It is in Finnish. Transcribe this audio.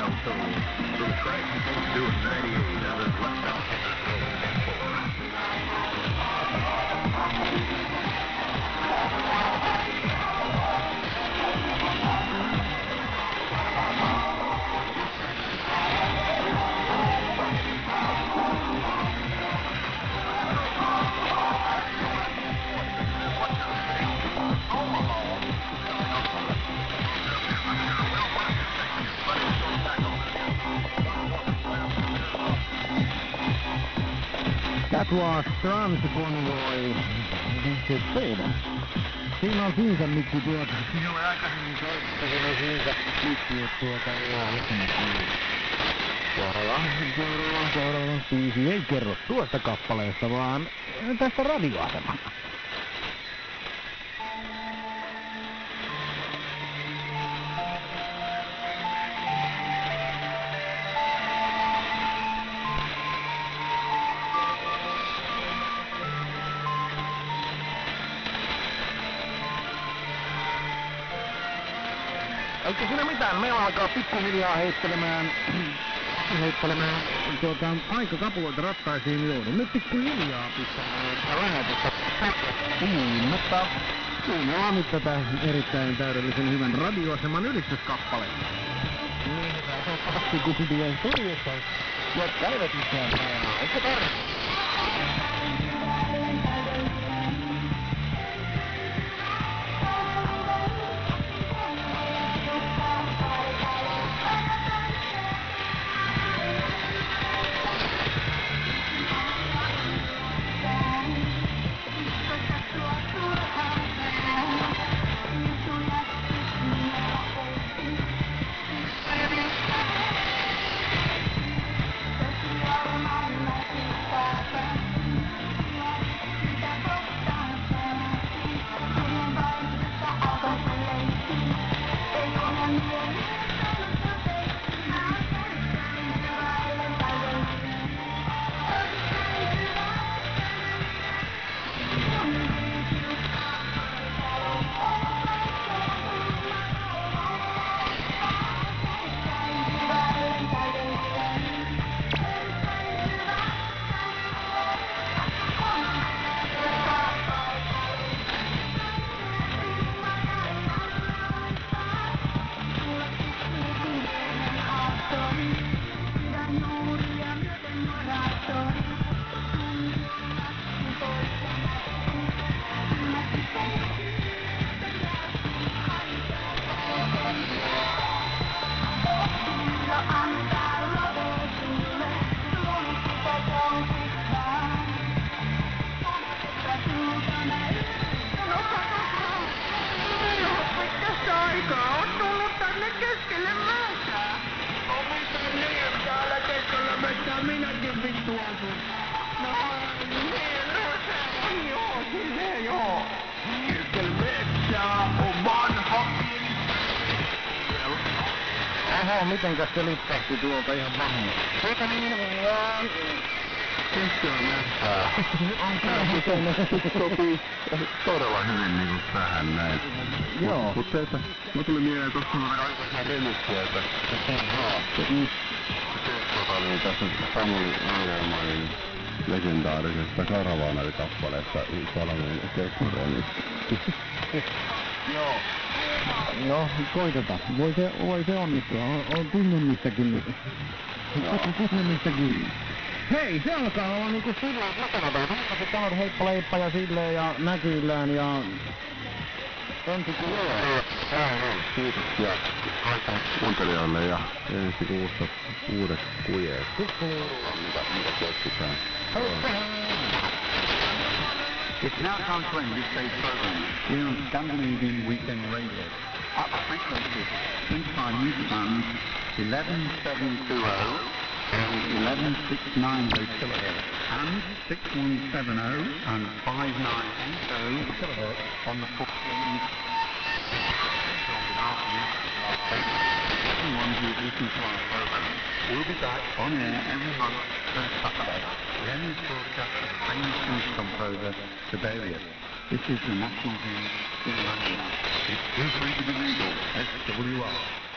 So the track is supposed to do a 98, and then left out hitters That was Transconvoy Disappeared. Siinä on syynsä, miksi Siinä oli aikaisemmin soittaa, siinä on syynsä, miksi Seuraava biisi ei kerro tuosta kappaleesta, vaan tästä radioasemasta. Eikä siinä mitään, me alkaa pikkuhiljaa heittelemään aikakapuloita rattaisiin, joudun nyt pikkuhiljaa pistämään lähetystä. Mutta kuunnellaan nyt tätä erittäin täydellisen hyvän radioaseman ylistyskappaletta. Niin, toivottavasti kumpien studiossa, jotka eivät mitään päivää. Eikö tarvitse? Minäkin vittu asun. No niin, se on joo, silleen joo. Keskellä metsää on vanha Oho, mitenkäs se lipsahti tuolta ihan vanha? Siitä niin vaan. Keskellä metsää. Se sopii todella hyvin niinku tähän näin. Joo. Mut se, että mä tuli mieleen tossa aikaisen remixkiä, että niin tässä Samuli Aalemanin legendaarisesta Karavaanari-kappaleesta Salamin Kekkonen. Joo. No, koitetaan. Voi se onnistua. On tyhjennistäkin. Tyhjennistäkin. Hei, se alkaa olla niinku silloin mukana. Se on heippaleippa ja silleen ja näkyillään ja... Kiitoksia kuuntelijoille ja ensi kuussa uudet kujeet. Mitä keksitään. It's now time to end this day's program here on Scandinavian Weekend Radio. Up frequencies 25 meter bands 11720 and 11690 kilohertz and 6170 and 5980 kilohertz on the 14th. Everyone who is listening to our program will be back on air every month on Saturday. The end is broadcast of famous Finnish composer Sibelius. This is the National Hymn in London. It's too free to be legal. SWR.